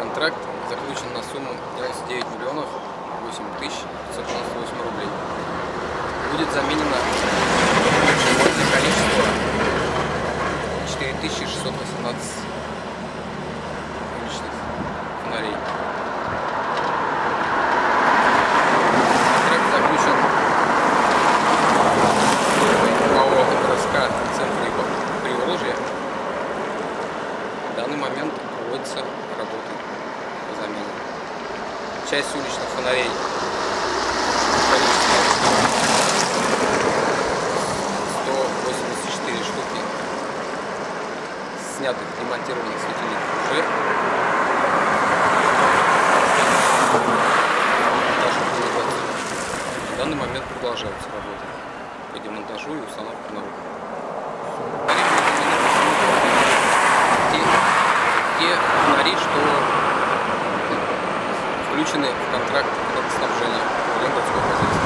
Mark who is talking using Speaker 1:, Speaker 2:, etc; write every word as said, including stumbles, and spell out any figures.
Speaker 1: Контракт заключен на сумму девяносто девять миллионов восемь тысяч пятьсот девяносто восемь рублей. Будет заменено общее количество четыре тысячи шестьсот восемнадцать уличных фонарей. Контракт заключен ПАО РСК «Центр Приволжья». В данный момент проводится работа по замене. Часть уличных фонарей сто восемьдесят четыре штуки снятых, демонтированных светильников уже в данный момент продолжаются работы по демонтажу и установке новых. Те фонари, что включены в контракт водоснабжения Ленинградского хозяйства.